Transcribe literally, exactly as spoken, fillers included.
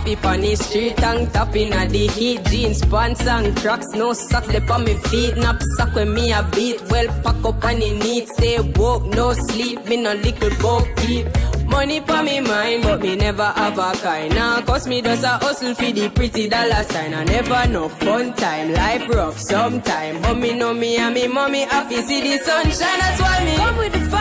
coffee on the street, tongue tapping at the heat. Jeans, pants and cracks, no socks, they on me feet. Nap sock when me a beat, well pack up on the neat. Stay woke, no sleep, me no little go keep. Money for me mind, but me never have a kind. Now cause me does a hustle for the pretty dollar sign. I never know fun time, life rough sometime. But me know me and me mommy happy see the sunshine. That's why me come with the fun.